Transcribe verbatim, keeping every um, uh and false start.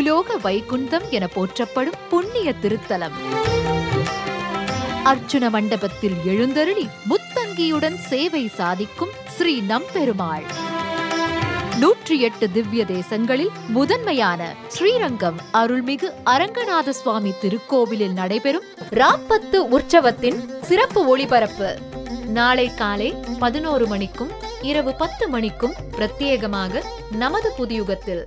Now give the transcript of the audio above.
பூலோக வைகுந்தம் என போற்றப்படும் புண்ணிய திருத்தலம். அர்ச்சுன மண்டபத்தில் எழுந்தருளி முத்தங்கியுடன் சேவை சாதிக்கும் ஸ்ரீ நம்பெருமாள். நூற்றி எட்டு திவ்ய தேசங்களில் முதன்மையான ஸ்ரீரங்கம் அருள்மிகு அரங்கநாத சுவாமி திருக்கோவிலில் நடைபெறும் ராப்பத்து உற்சவத்தின் சிறப்பு ஒளிபரப்பு நாளை காலை பதினோரு மணிக்கும் இரவு பத்து மணிக்கும் பிரத்யேகமாக நமது புதியுகத்தில்